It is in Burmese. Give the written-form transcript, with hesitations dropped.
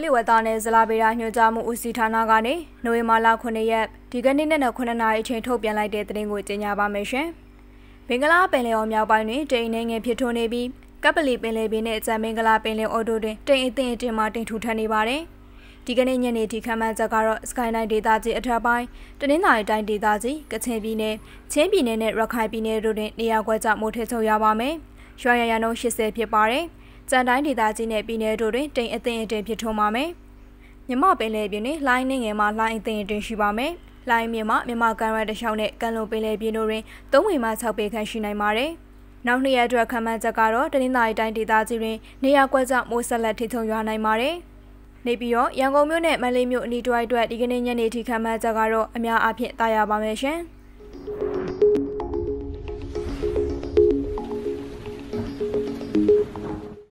လီဝတာနဲ့ဇလာဗေဒညွှန်ကြားမှုဦးစီးဌာနကနေနိုဝင်ဘာလ9ရက်ဒီကနေ့နဲ့9နာရီအချိန်ထုတ်ပြန်လိုက်တဲ့သတင်းကိုကြေညာပါမယ်ရှင်။ဘင်္ဂလားပင်လယ်အော်မြောက်ပိုင်းတွင်တိမ်နှင်းငယ်ဖြစ်ထွန်းနေပြီးကပ်ပလီပင်လယ်ပြင်နဲ့ကျန်ဘင်္ဂလားပင်လယ်အော်တို့တွင်တိမ်အထင်အတင်မှတိမ်ထူထပ်နေပါတယ်။ဒီကနေ့ညနေထိခန့်မှန်းချက်ကတော့စကိုင်းတိုင်းဒေသကြီးအထက်ပိုင်းတနင်္သာရီတိုင်းဒေသကြီးကချင်ပြည်နယ်ချင်းပြည်နယ်နဲ့ရခိုင်ပြည်နယ်တို့တွင်နေရာကွက်ကျမိုးထစ်ချုပ်ရပါမယ်။ရွှေရရနှုန်း80ဖြစ်ပါတယ်။ကျန်တိုင်းဒေသကြီးနဲ့ပြည်နယ်တို့တွင်တိမ်အထင်အတင်ဖြစ်ထွန်းပါမယ်။မြမပင်လယ်ပြင်တွင်လိုင်းနှင်းငယ်မှလိုင်းအထင်အတင်ရှိပါမယ်။လိုင်းမြမမြမကန်ရတချောင်းနဲ့ကန်လုံပင်လယ်ပြင်တို့တွင်3ဝီမှ6ပေခန့်ရှိနိုင်ပါတယ်။နောက်2ရက်အတွက်ခန့်မှန်းချက်ကတော့တနင်္သာရီတိုင်းဒေသကြီးတွင်နေရာကွက်ကျမိုးဆက်လက်ထိထုံရွာနိုင်ပါတယ်။နေပြီးတော့ရန်ကုန်မြို့နဲ့မန္တလေးမြို့အနီးတစ်ဝိုက်အတွက်ဒီကနေ့ညနေထိခန့်မှန်းချက်ကတော့အများအားဖြင့်တာယာပါမယ်ရှင်။